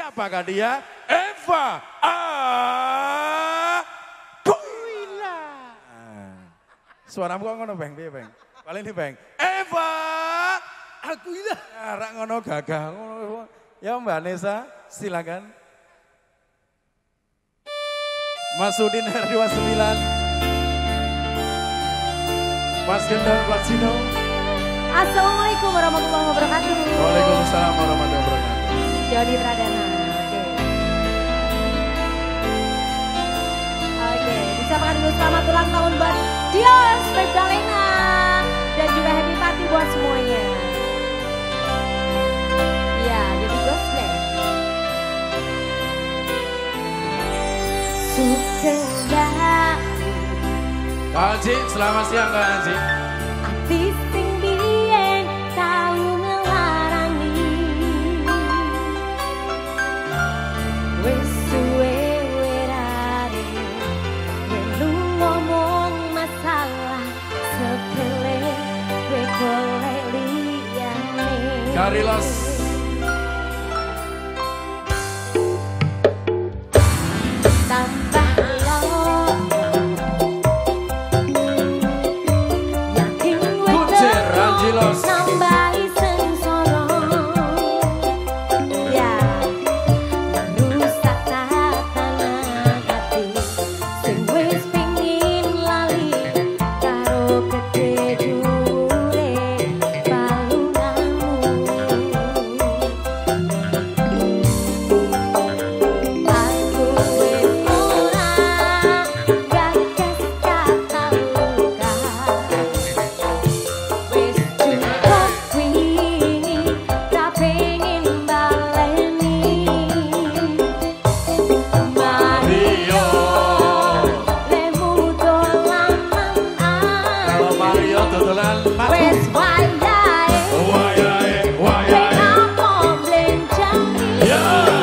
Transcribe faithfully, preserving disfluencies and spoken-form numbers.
Siapakah dia? Eva Aquila. Suaramu kok ngono Bang, piye Bang? Paling ini Bang. Eva Aquila. Rak ngono gagah ngono. Ya Mbak Nesa, silakan. Mas Udin R dua puluh sembilan. Mas Gendong Platsino. Assalamualaikum warahmatullahi wabarakatuh. Waalaikumsalam warahmatullahi wabarakatuh. Jody Pradana. Oke. Oke, ucapkan dulu selamat ulang tahun buat Dios, Magdalena, dan juga happy party buat semuanya. Ya, jadi gospel. Sukses. Kak Haji, selamat siang Kak Haji. Ati sing biyen tau ngelarani, wis suwe werane, melu ngomong masalah sepele, kowe golek liyane. Karilos. Tambah nambahi sengsara, ya merusak tatanan hati sing wis pengin lali karo gedhe dhuwure balunganmu. Aku wis ora gagas kata luka. Wes wayahe, wayahe, wayahe, penapa blenjani.